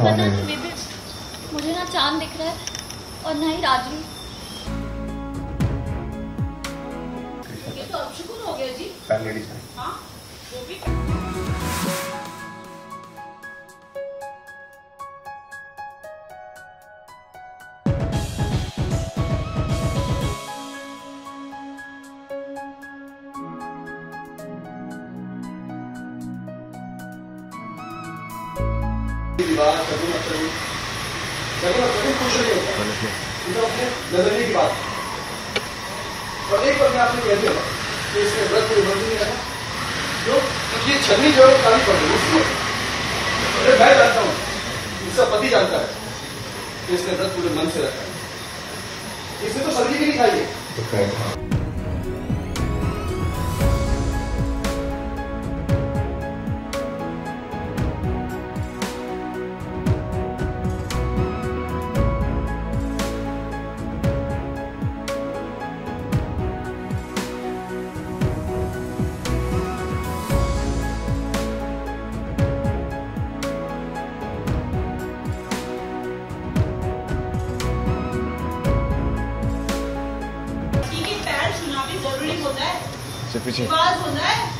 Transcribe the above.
पता है तुम्हें भी, मुझे ना चांद दिख रहा है और ना ही राजवीर। ये तो अपशगुन हो गया जी। हाँ वो भी। कुछ नहीं होता, अपने नजरिए की बात। और एक बार मैं आपसे कह दिया कि इसमें व्रत कोई बंद नहीं रहा, क्यों? क्योंकि ये छलनी जो है वो काली पड़ रही है, इसलिए मैं जानता हूँ, इसका पति जानता है कि इसने व्रत पूरे मन से रखा है। इसने तो सब्जी भी नहीं खाई है। पीछे होता है